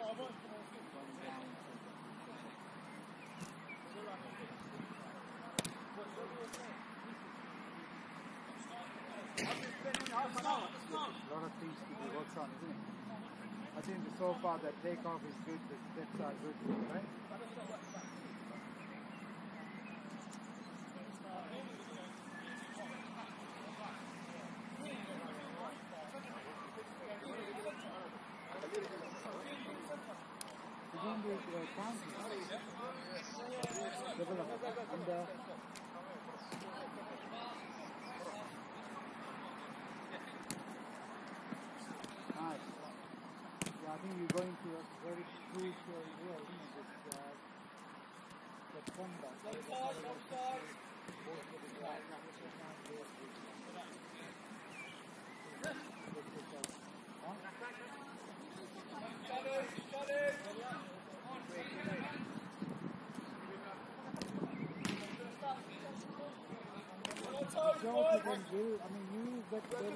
lot of things to be worked on, isn't it? I think so far the takeoff is good, the steps are good, right? Again, the counting. Double up. And nice. Yeah, I think you're going to a very crucial area, isn't it? The combat. I mean, you get very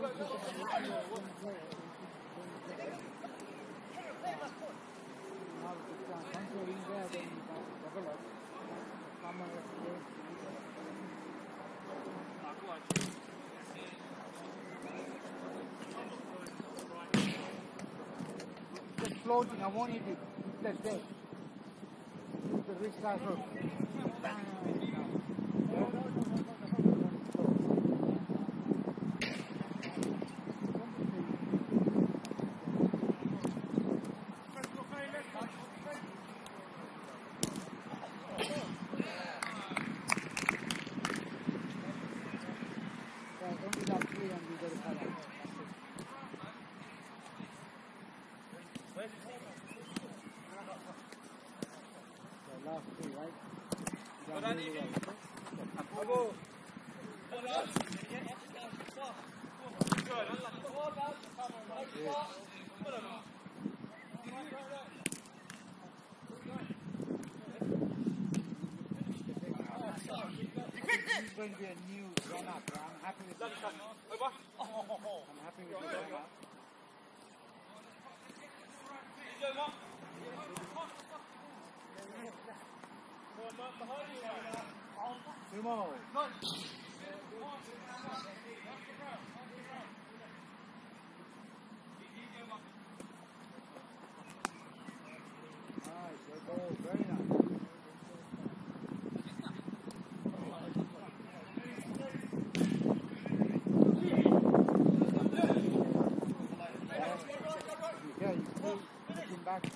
just floating, I want you to hit that day. The restart road. It's going to be a new run-up. I'm happy with it. I'm happy with the run-up. Sumo. Nice, good ball, very nice. Yeah, you see him back.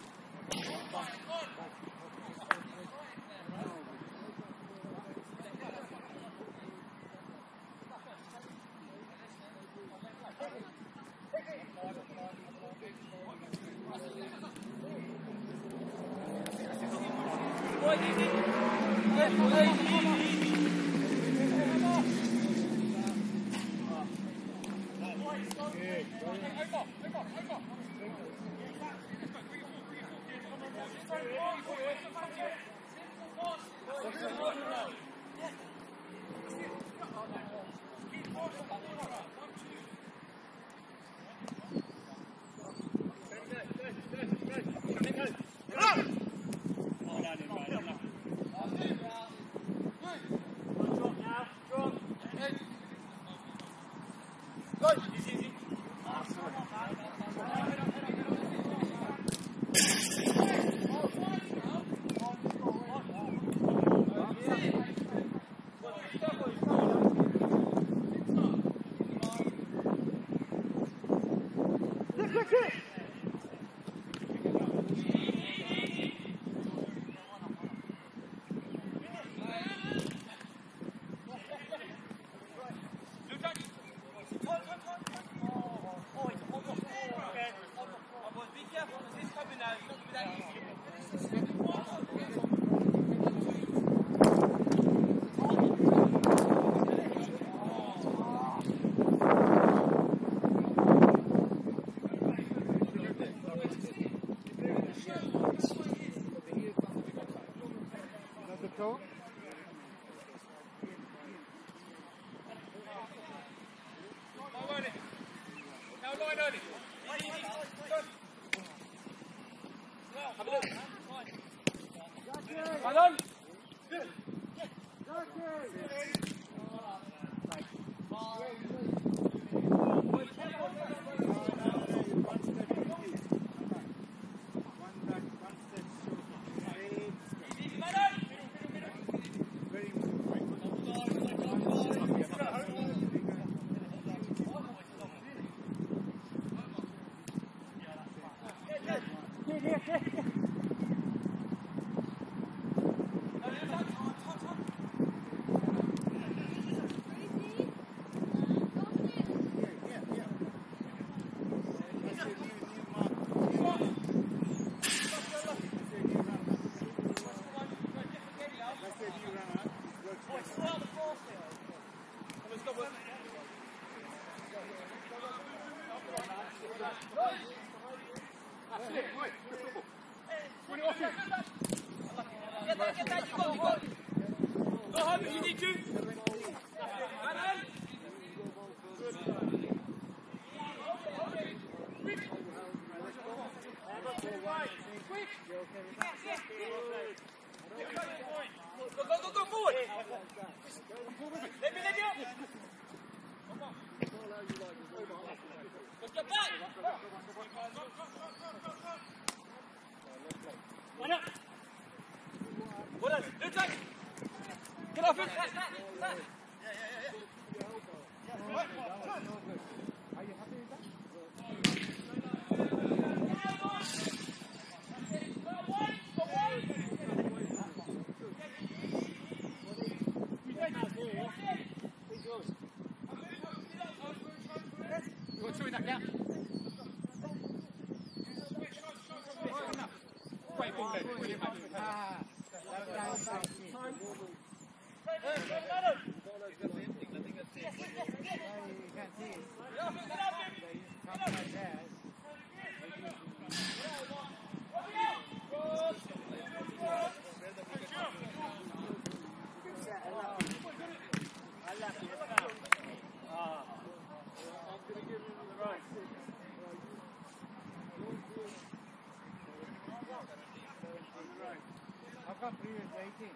How come previous 18?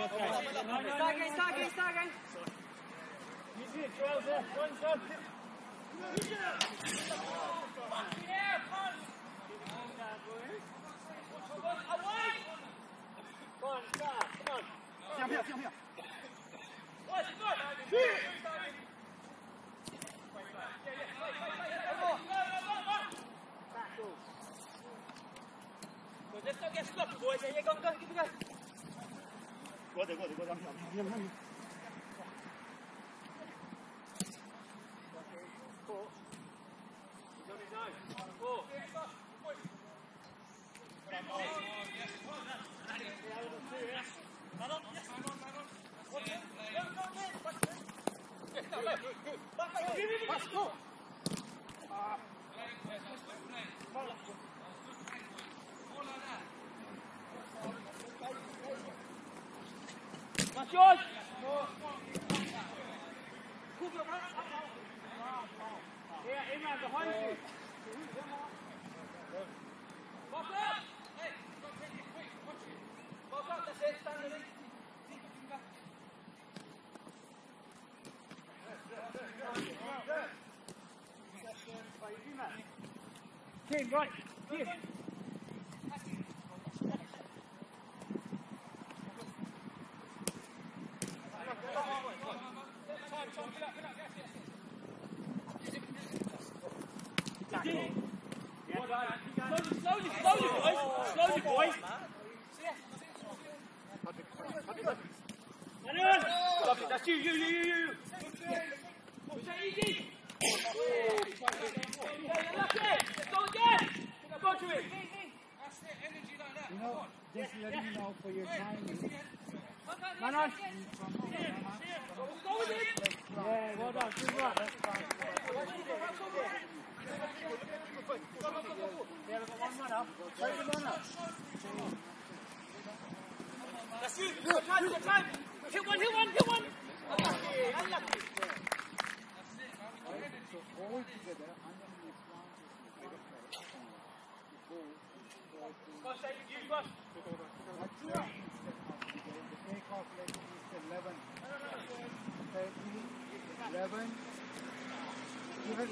Start again. Easy, Joel, there. One. Come here. Let's not get sloppy, boys. Yeah, go, give it a go. Go there. I'm here. That's yours. Yeah, Imran, behind you. Box up! Hey, box up, that's it, stand there. Team, right, here. Slowly, boys. Lovely, that's you. Easy. Let's go again. Go to it. You know, just letting you know for your timing. Manon. Go with it. Yeah, well done. Good work. That's fine. Yeah, we've got one runner. Take the runner. That's you. Good time. Hit one. Unlucky. So all together, I'm going to be strong to Boss, you, boss. the takeoff leg is 11. 13, 11. Even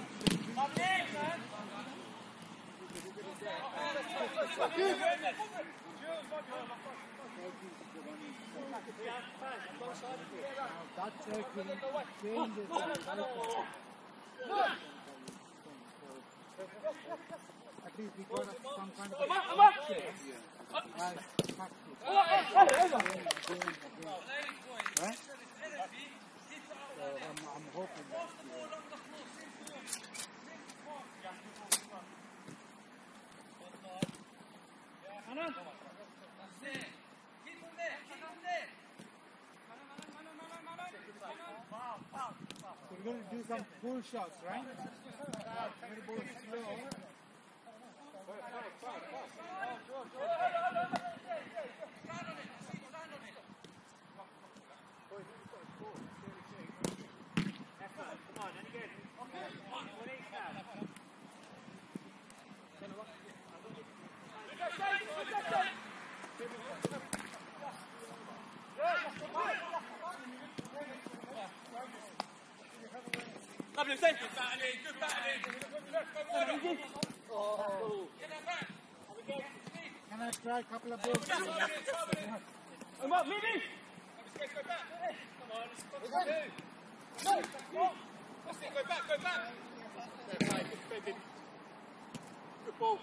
that circle changes at least we got some kind of right? So I'm hoping that so we're going to do some pull shots, right? We're going to go slow. Lovely, safe. Good battling. Can I try a couple of balls? Come on, Mimi! Go back. Good ball.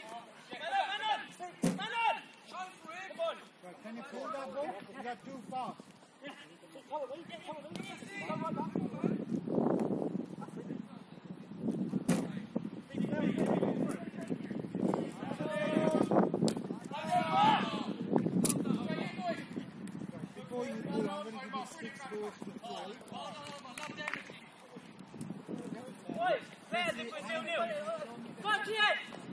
Can you pull that ball? You got too far. 6 goals to 12. Boys, players, if we're 0-0. Go on, Kian!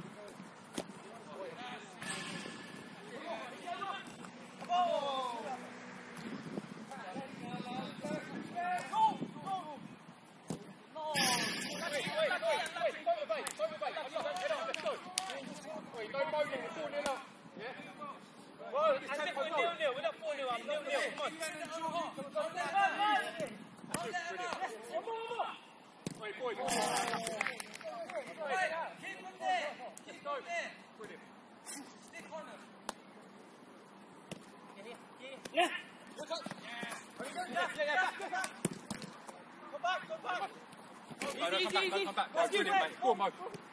Come back. Brilliant, mate. Go on, Mo.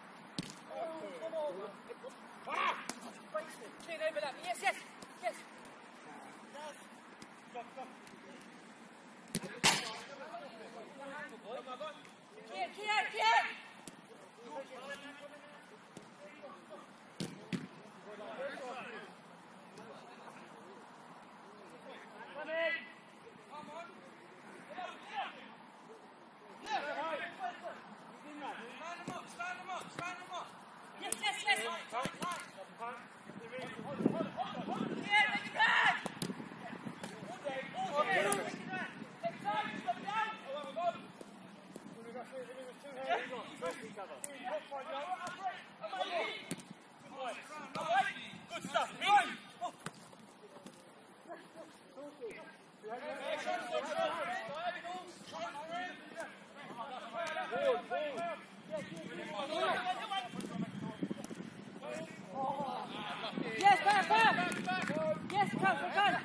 Clean overlap. Yes, yes, yes. Kian! Good stuff. Yes, back! Yes, come.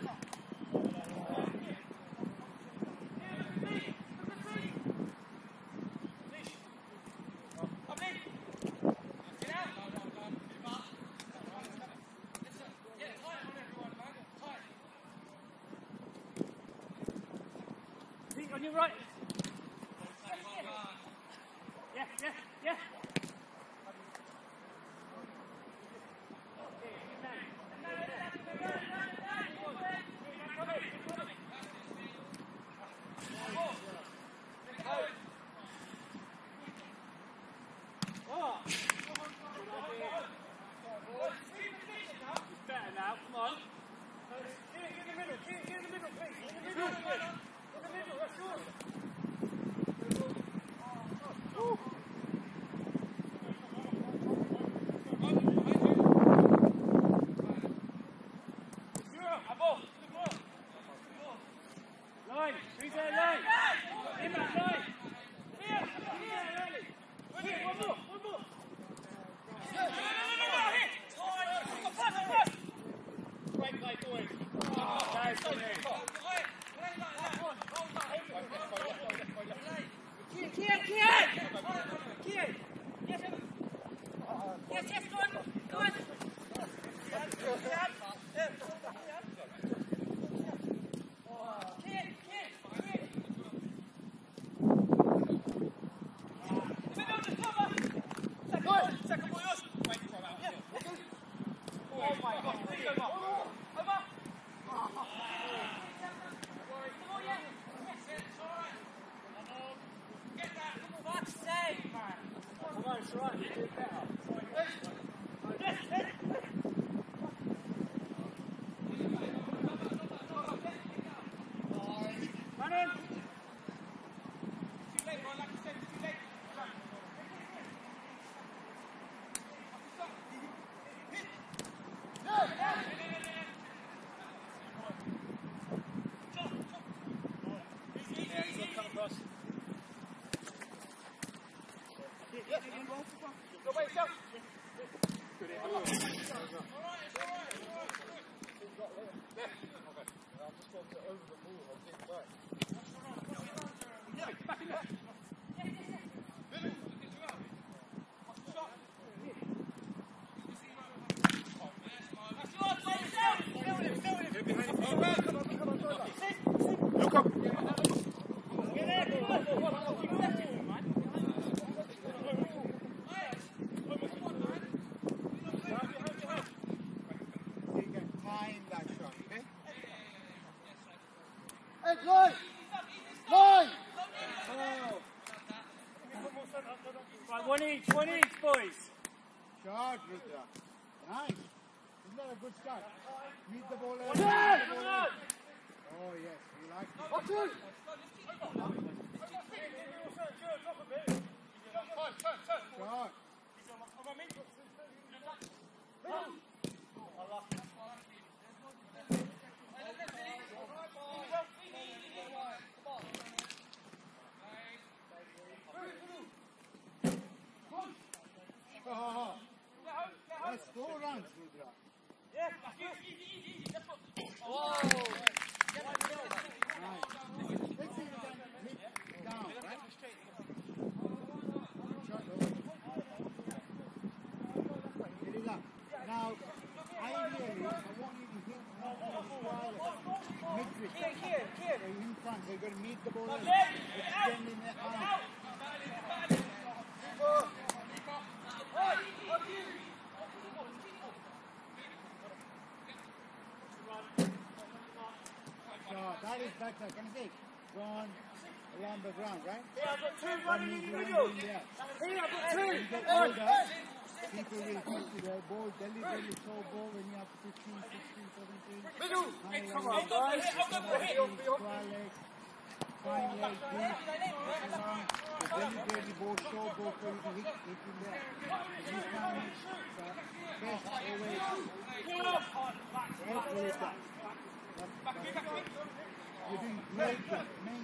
On your right. Yeah. Better now, come on. Get in the middle, please. In the middle, that's yours. Line, who's there, line? In that line. Here, early. Here, one more. Great play, boys. Kian! Yes, go on. Second ball, yours. Oh my God. Over. Get that. Fuck's sake, man. Come on, it's right. You do better. Run in. Too late, bro. Like I said, too late. Go by yourself. Look up. Time that shot, okay? Hey, go! Line! Line! Right, one each, boys. Shot, Rudra. Nice. Isn't that a good start? Meet the ball early. Yes! Meet the ball early. Oh, yes. You like it. Watch it! Shot. Oh, that's 4 runs, Rudra. Yeah, Nice. Let's see if we can hit down, right? Shot over. Get it up. Now, ideally, I want you to hit mid-pitch. So you're in front, so you've got to meet the ball and extend in the arm. So that is better. Can you see? Gone around the ground, right? Yeah, I've got 2 That running means you individuals. won't be there. Here, I've got When 2. you get older, people will come to their ball, deliberately throw ball when you have 15, 16, 17. Middle. Come on, guys. Fine leg, deep, around, the deliberately ball, show ball for you to hit in there. If you find best always, always that. You're doing great, amazing.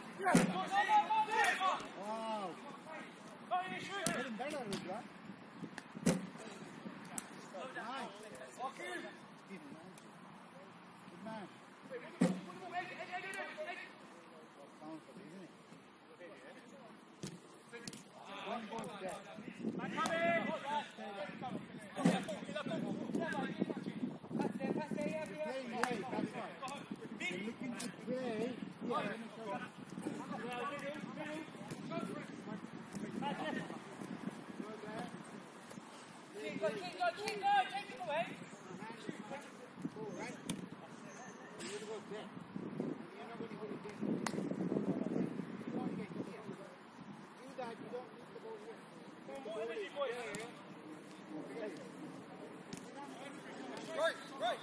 Wow. Getting better, Rudra. Nice. Good man. Counted, isn't it? One ball there. You're playing late, that's right. You're looking to play. Yeah, let me show you. Keep going, take him away. Oh, right. You're going to go there. You're not going to go there. You want to get here. Do that, you don't need to go here. More energy, boys. Right.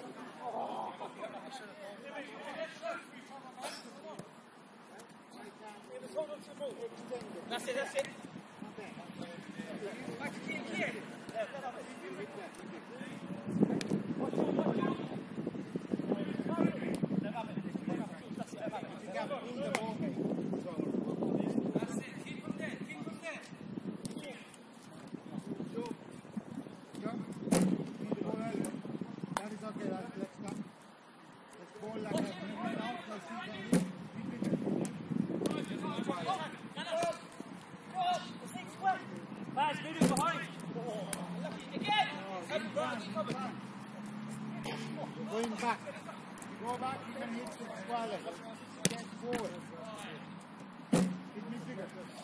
That's it. Back to here. Pass, middle behind. Going back. Go back, you can hit the square leg. Get forward. Hit me bigger.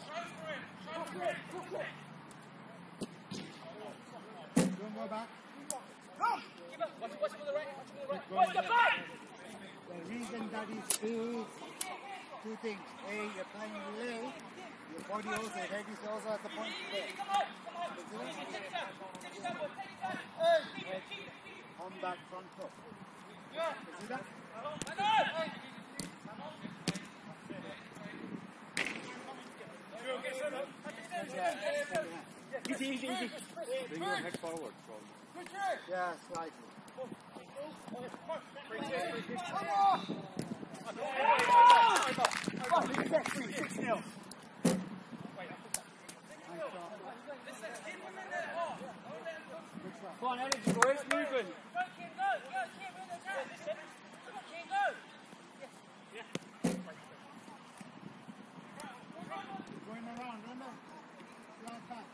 Don't go back. Watch him on the right. Watch the back! The reason that is two things. A, you're playing late. Your body also, head is also at the point there. On that front foot. See that? Easy. Bring your head forward. Yeah, slightly. Come on, energy, boys, moving. Going around, remember? Long time.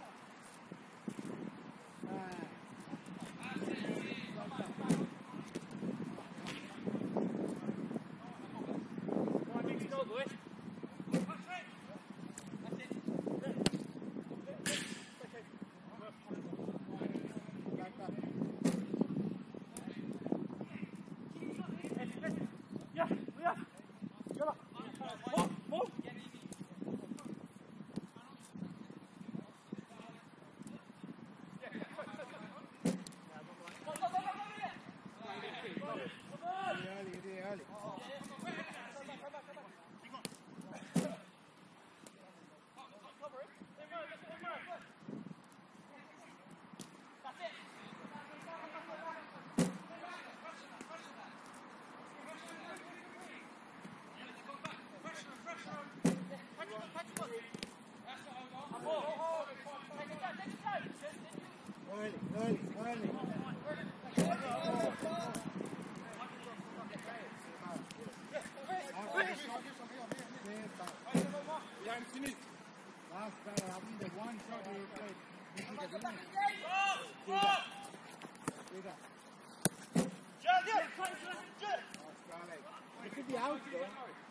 It could be out though.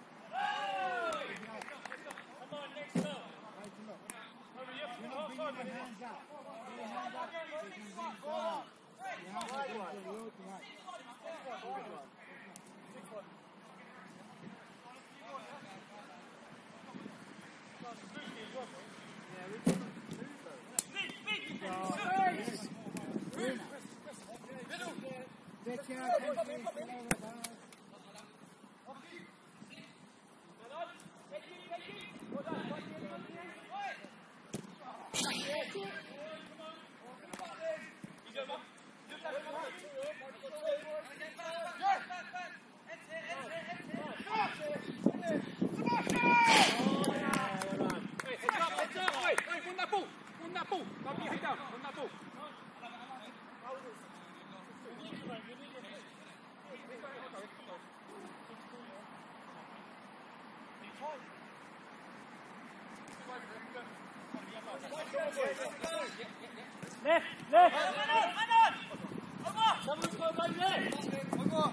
Come on, next up. You're not bringing your hands out. Bring your hands out. You can go out. You have to go to the road tonight. Take care of them. Left, left. Someone's got to go left.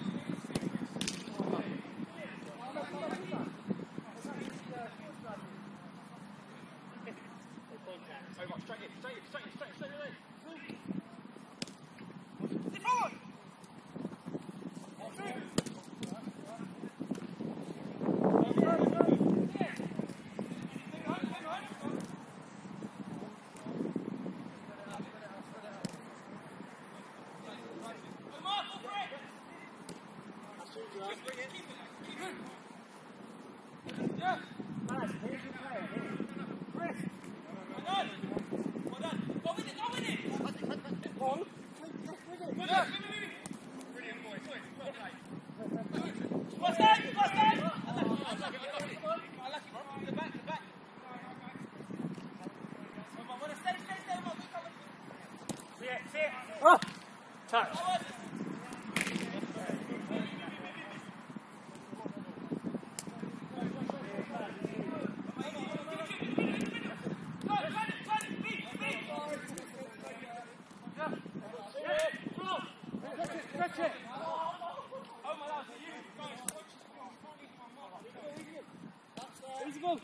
Oh, touch. Easy ball.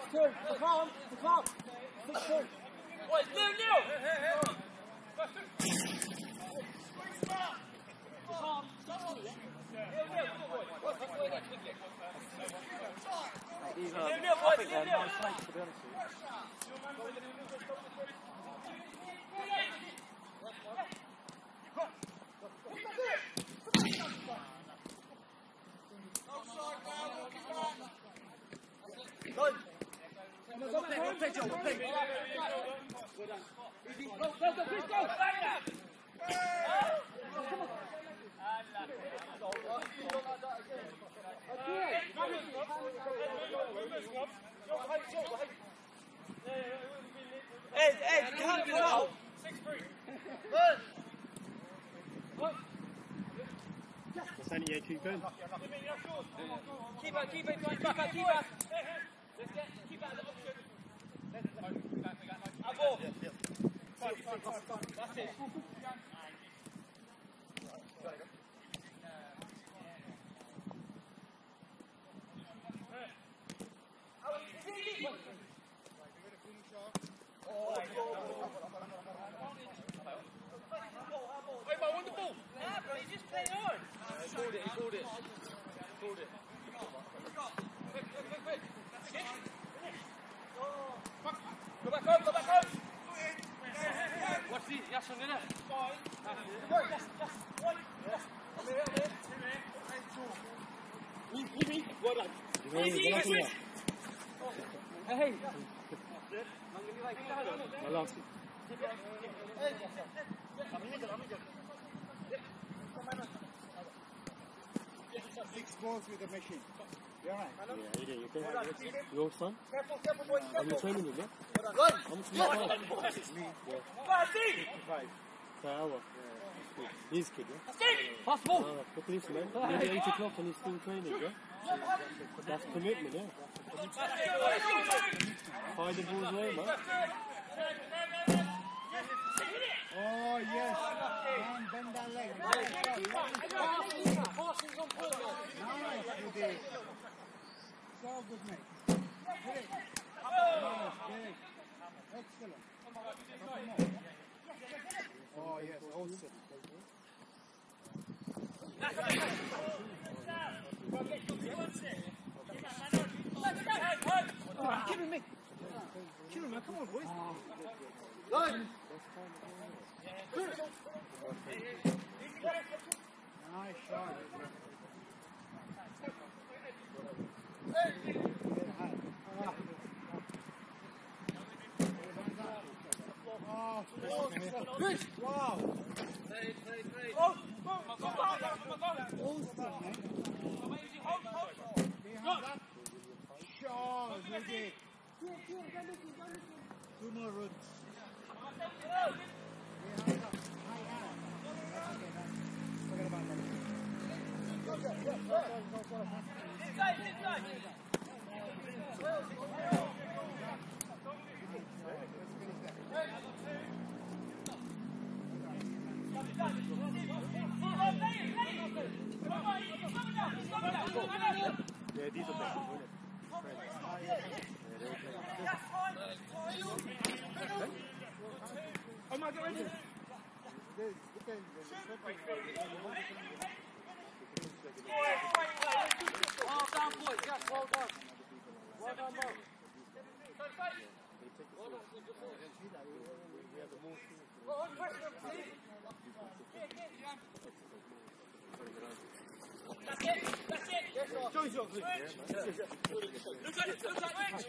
Boys, nil. These Nil, I boys, think they're nil. nice snakes, to be honest with you. Ed, you can't get out. 6-3. That's only a keep in. Keep out, keep out, keep out, keep out. Let's get, keep out the option. Above. That's it. Nah, bro, you just play on. He called it. Go back home. What's the yes on it? Hey. I lost it. 6 balls with the machine. You're right. Yeah, you do. You think your son? Careful, boys. Are you training him, yeah? Run. How much do you pay? Per hour. He's kid, yeah? Pass ball. Look at this, man. Nearly 8 o'clock and he's still training, yeah? That's commitment, yeah? Find the balls away, man. Oh, yes. Man, bend that leg. Nice, you did. So good, mate. Great. Nice, great. Excellent. Couple more. Oh, yes, awesome. Kill him, man. Come on, boys. Nice shot. Oh, wow. Awesome, man. Behind that. Sure, Luigi. 2 more runs. Behind that. Forget about Yeah, these are better, isn't it? Oh my God, well done, boys. Yes, well done. Well done, Mo. That's it. Join yourself, please. Look at it,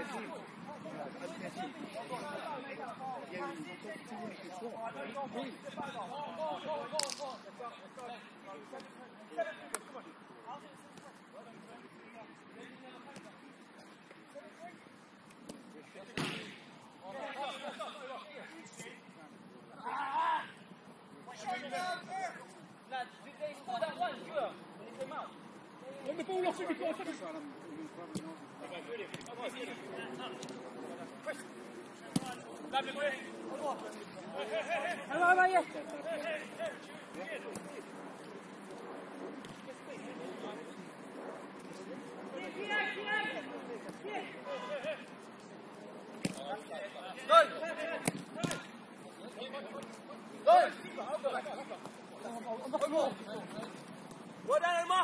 When the ball off, before Well done, Emma!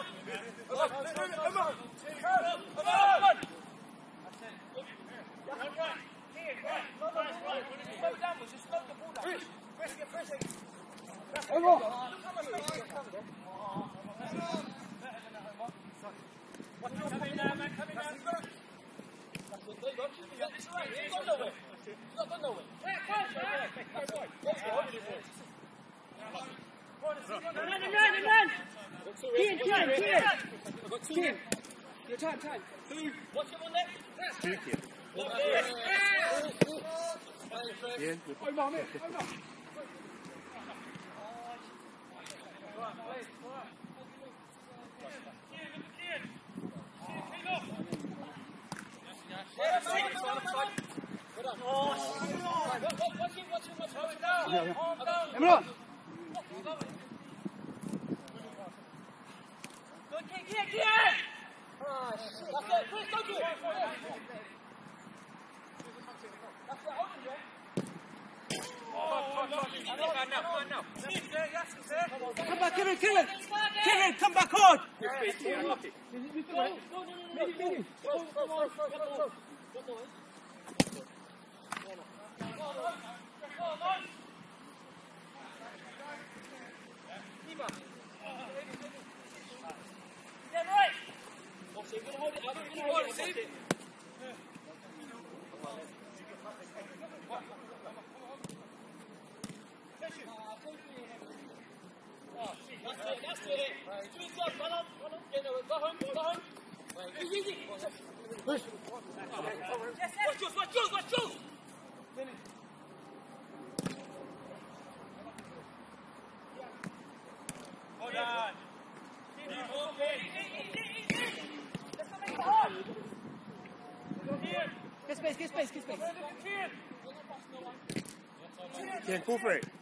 Time. What's your one there? Come back, Kevin, Kevin! Kevin, come back on! Get space. Yeah, go for it.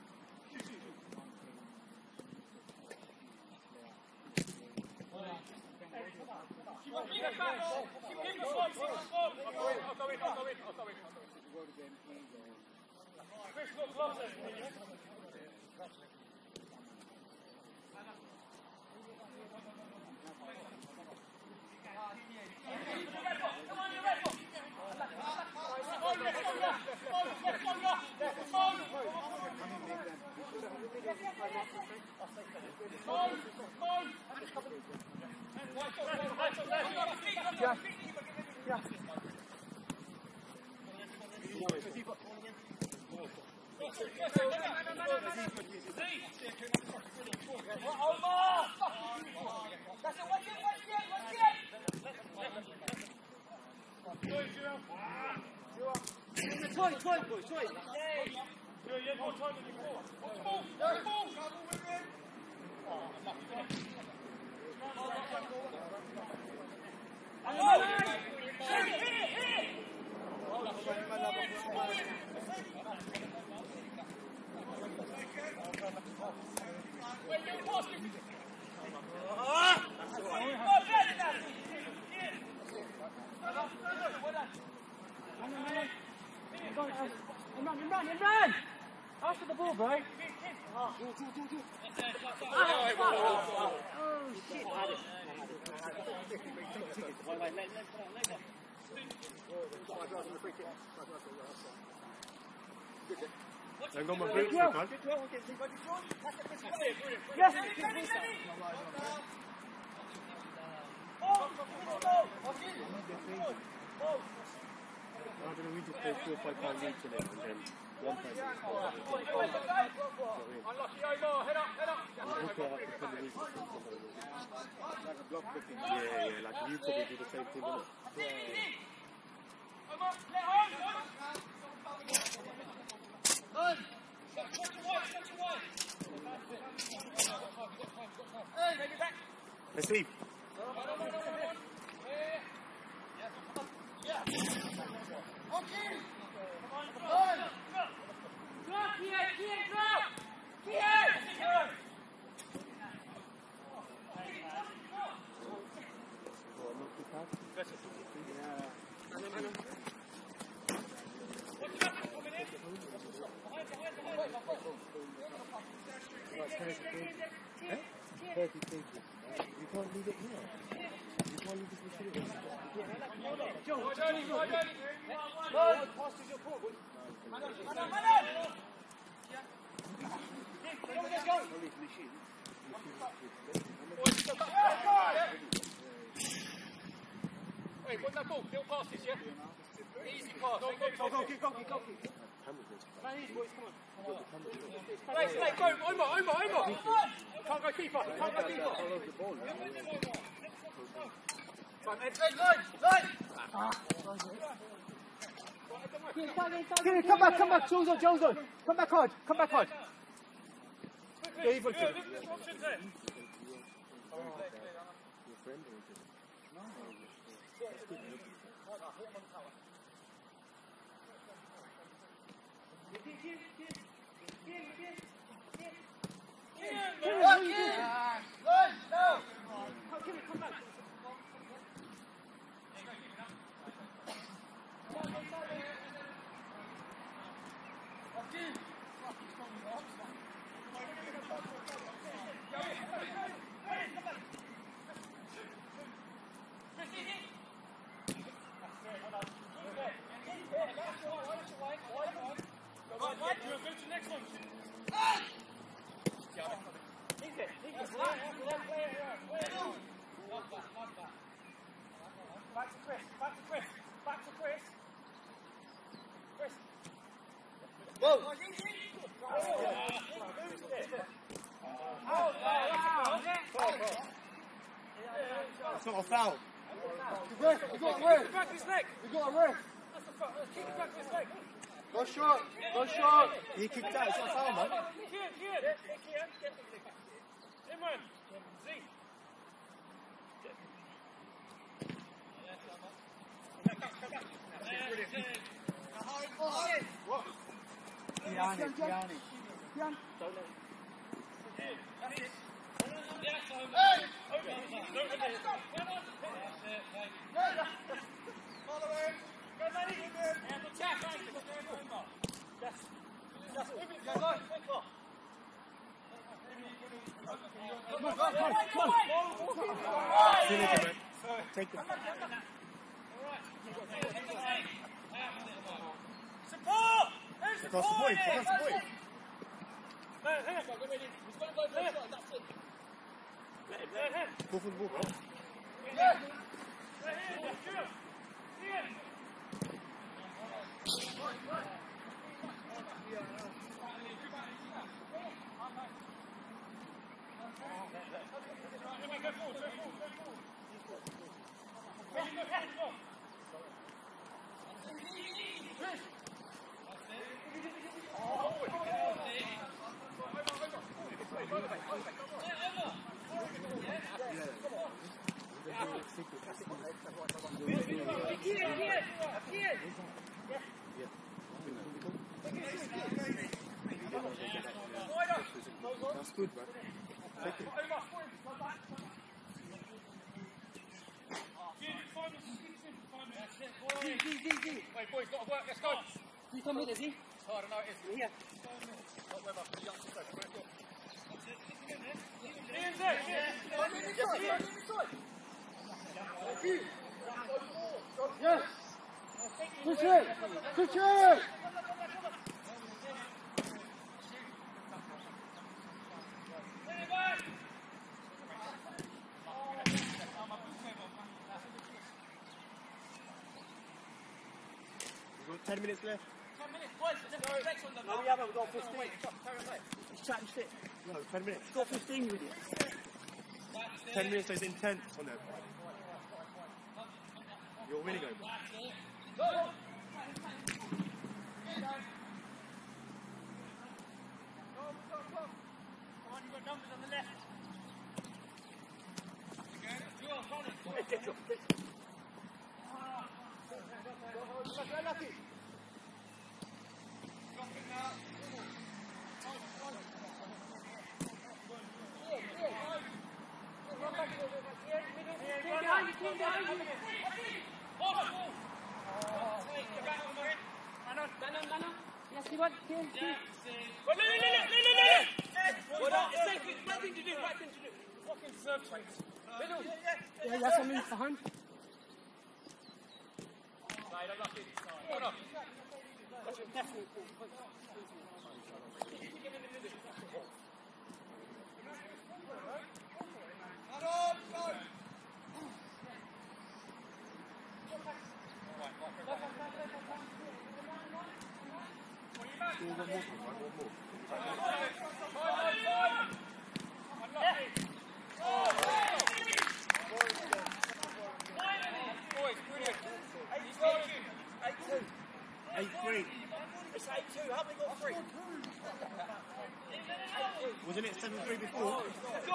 Run! After the ball, bro. Oh, shit. I've got my boots on. Yes! don't know, we just play 4 or 5 pounds each in it, and then one person is Unlucky, Omar. Head up, head up. Like a block booking. Yeah, like you probably do the same thing, innit? Let's see. You can't leave it here. You can't leave this machine. Wait, what's that called? Little passes, yeah? Easy pass. Go. Play, go, Omar. Can't go keeper. Come back, Jozo. Come back hard. Evil. It's not a foul. You got a back his leg. That's the foul. Keep it back his leg. Go short. He kicked out. It's not a foul, man. Imran. Z. Gianni. Take the Support! across the point. Go for the ball, bro. That's good, man. Take it. Wait, boys, got to work. Let's go. You come with us, It's hard, I know it is. Yeah. Not Webber, the youngsters, though. Yes. Push it. 10 minutes left. 10 minutes, boys. Next on the No, we haven't. We've got 15. He's chatting shit. No, 10 minutes. We've got 15 with you. 10 minutes, so it's intense on them. You're winning over. Come on, you've got numbers on the left. Yeah, that's something behind. Wasn't it 7-3 before?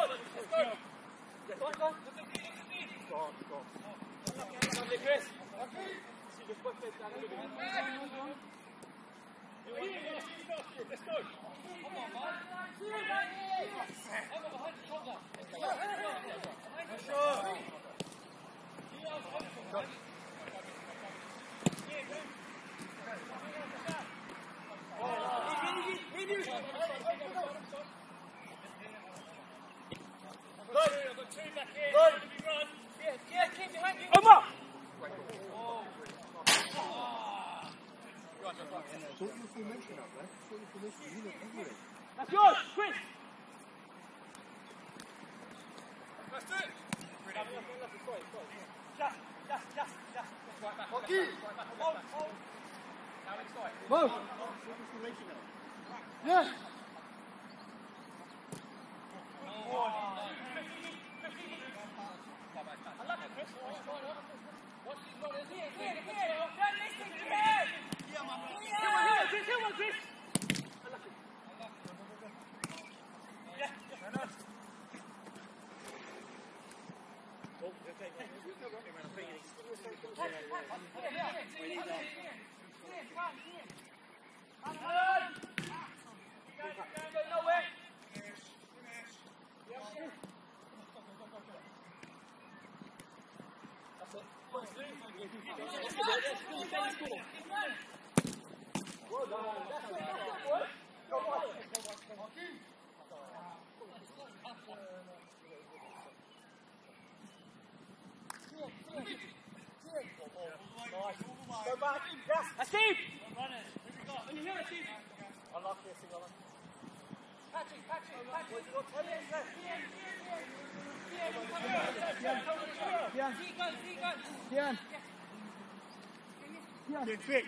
Sort your formation up, man. Sort your formation. You look everywhere. That's yours, Chris. Move. Sort your formation up. Yeah. That's Steve! When you hear it, Steve. I like this thing, I like Dian. it. Quick.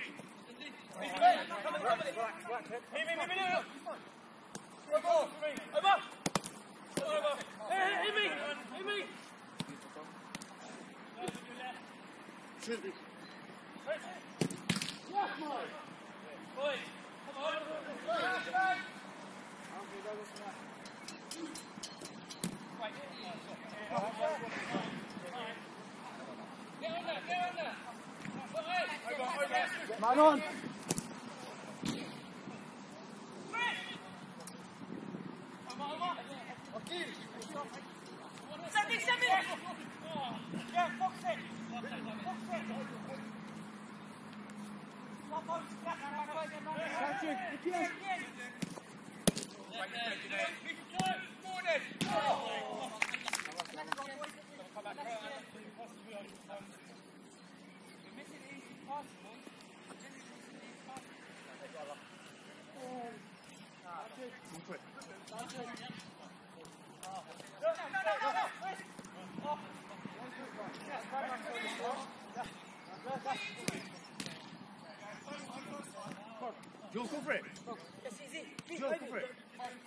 Man on. Go for it. It's easy. Go for it.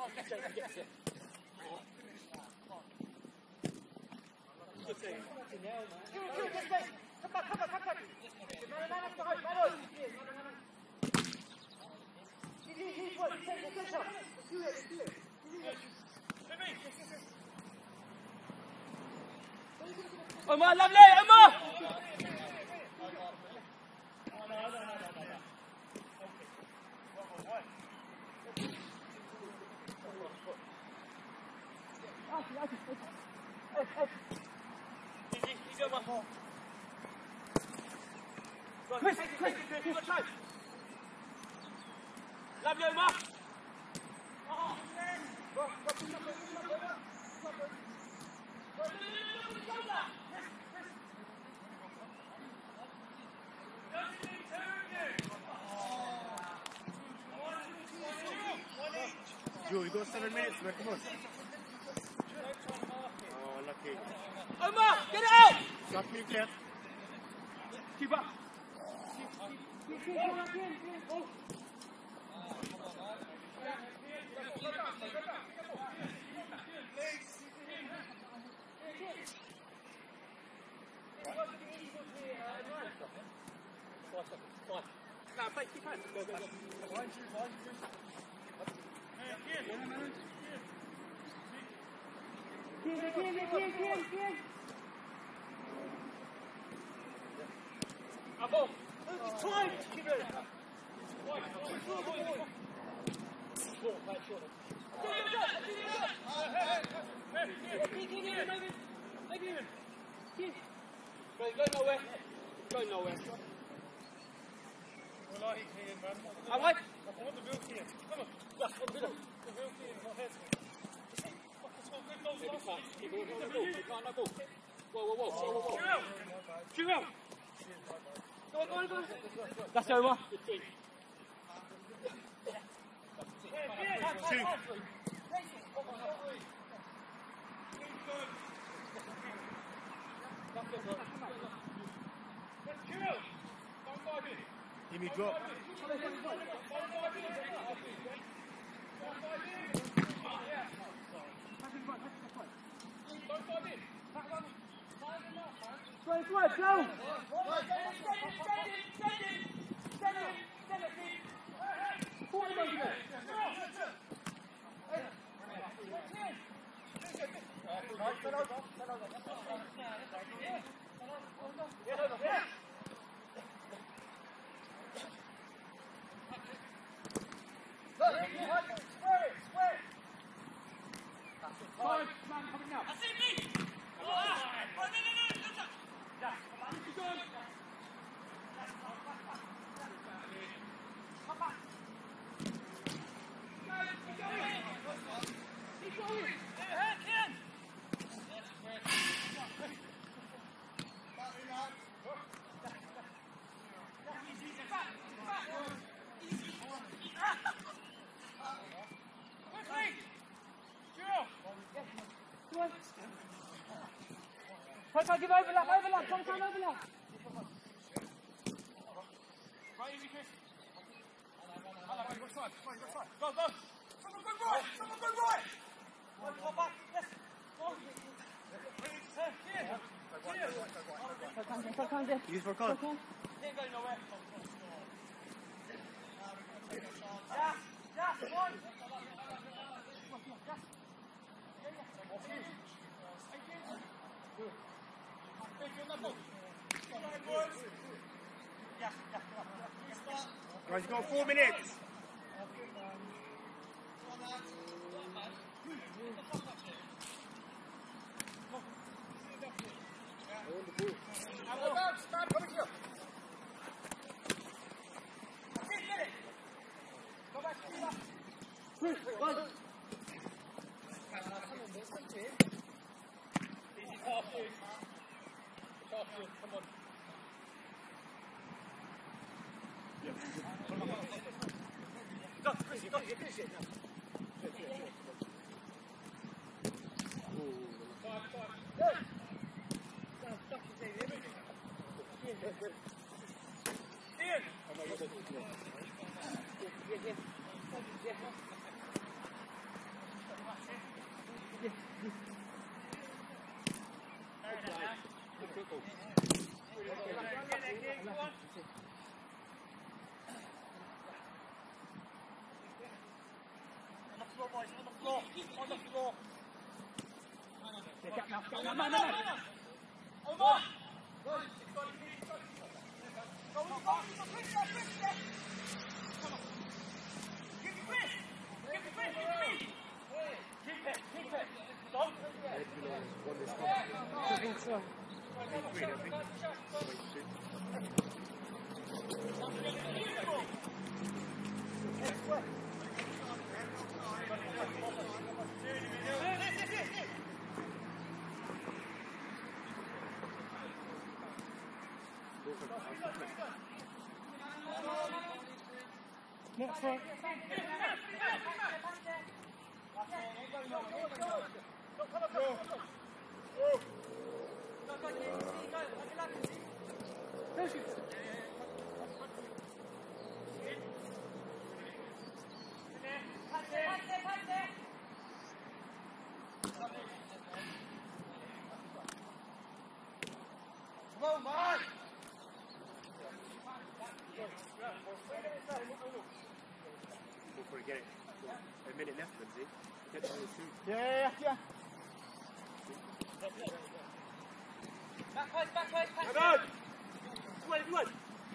Omar, lovely, Omar! Easy, Omar. Chris, you've got time. Lovely, Omar. Joe, you got 7 minutes, man. Come on. Oh, lucky. Omar, get it out! Stop me, clear. Keep up. Now, play, keep on. Go. Above. Time. Keep it. Go nowhere. Go nowhere. Well, he's here, man. All right. I want the milk here. Come on. Just on the middle. The milk here, not head. Fucking score good goals last week. Keep it on the ball. You can't no ball. Whoa. Chew out. Go. That's over. Two. Give me drop. Go. Give overlap. Come on, overlap. Right, easy, Chris. Go side. Go. Someone go right. Go back. Yes. Go. Use for con. Didn't go nowhere. Just one. Guys, you got 4 minutes. Come on. Finish it now. Ian! Not front. Before we get it. A minute left, Lindsay. Get to the shoot. Yeah. Back on! Wait.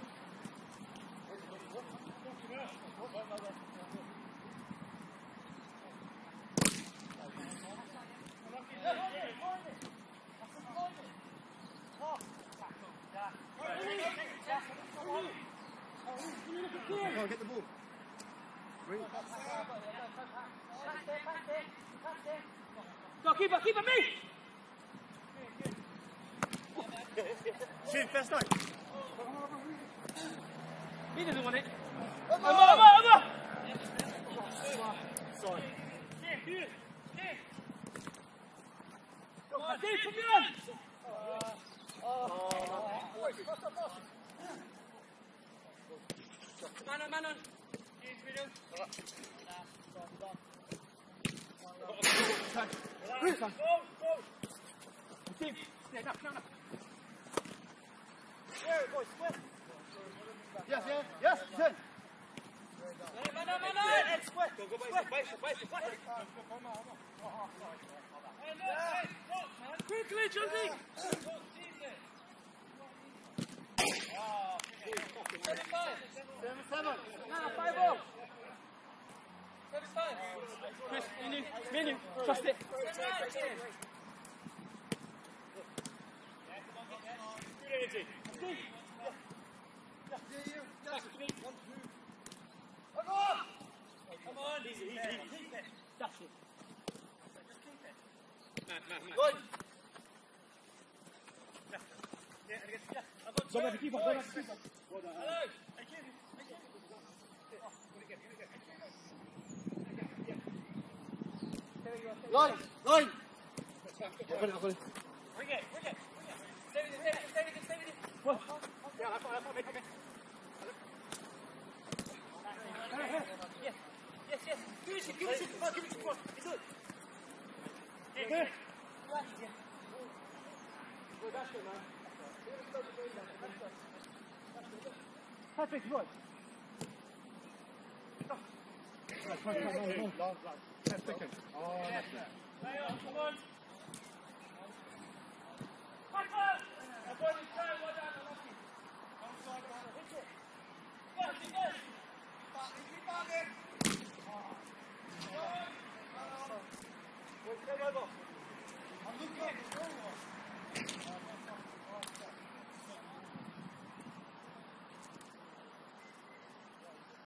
Come on, get the ball. Wait. Go, keeper, me! Shoot, first time. He doesn't want it. Over! Sorry. Deep, put me on! Man on. Team, stand up. Yes. Man on! Square. Quickly, Chelsea! 7-7. Nah, 5-0. Chris, me, trust it. Come on, easy. That's it. Good. Go back to keeper. Line. I've got it. Bring it. Stay with it. What? Yeah, that's fine. Yes. Give it. Come on. It's good. Here. Patrick, right. Long, 10 seconds. Oh, that's it. Come on. Go.